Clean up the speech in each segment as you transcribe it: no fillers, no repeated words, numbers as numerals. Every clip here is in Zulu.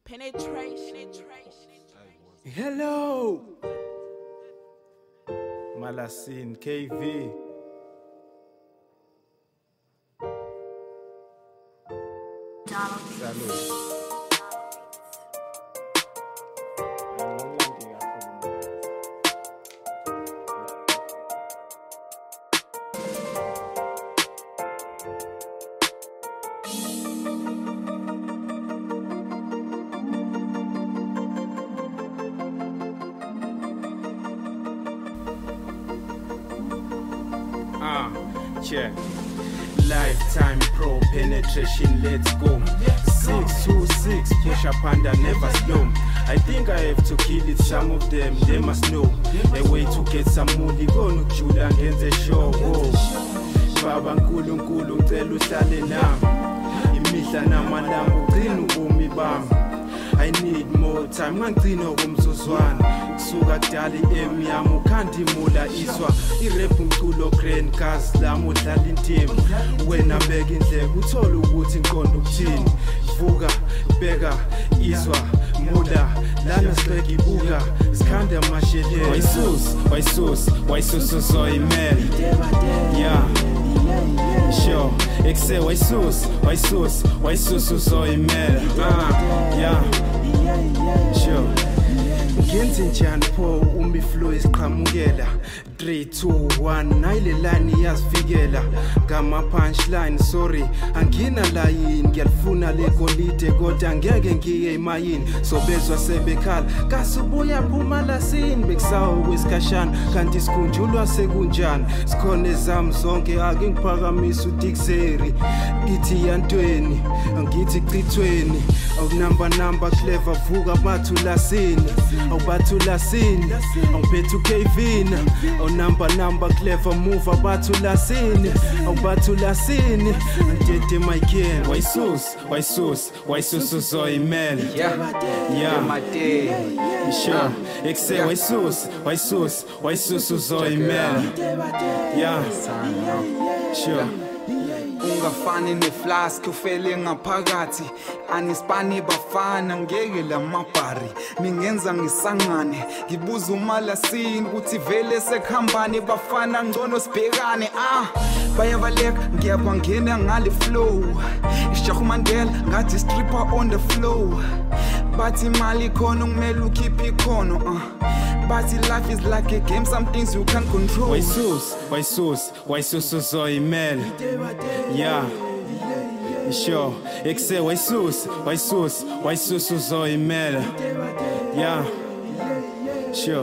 Hello, Malaseen, KV. Salud. Check. Lifetime pro penetration, let's go. 626, push up under, never slow. I think I have to kill it, some of them, they must know. A way to get some money, go no Judah against the show. Baba nkulu nkulu, ngicela uhlale nami. Imihla namalanga, ugcina ubomi bami. I need more time, ngangcina kumzuzwana. Kusuka kudala i-aim yami ukhandimula iswa. I-rap umculo grand gas lami udlala intimba. Wena beka indlebe uthole ukuthi inqondo ukuthini. Vuka, beka, izwa, mula, lana sihleke ibuka. Sikhanda amasheleni. Wayisusa uzoyimela. Yeah. Sure, ekse wayisusa uzoyimela. Yeah. Sure. Ngenze njani pho umi flow isiqhamukela 3 2 1 nayile line iyazifikela ngama punchline sorry angina layini ngiyalifuna le golide kodwa ngeke ngiye emayini sobezwa sebekhala kasubuya Malaseen bekusawo kwesikhashana kanti sikunjulwa sekunjani sikhona ezami zonke ake ngiphakamisa uDixeri ithi yantweni angithi cithweni awunamba clever vuka Malaseen Malaseen awuphethe uKevin number clever move Malaseen Malaseen antete my king wayisusa uzoyimela yeah my day sure ekse wayisusa uzoyimela yeah sure ungafani neflask ufele ngaphakathi anispani bafana ngeke lamabhari ningenza ngisangane ngibuza Malaseen ukuthi vele sekhambani bafana ngcono sibhekane bayabaleka ngiyabangena ngale flow ishahu Mandela ngathi stripper on the flow bathi imali khona ngumele ukhiphe ikhono but life is like a game, some things you can't control. Wayisusa uzoyimela. Yeah. Sure. Ekse wayisusa uzoyimela. Yeah. Sure.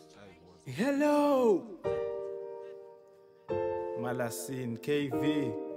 Penetration. Hello. Malaseen, KV.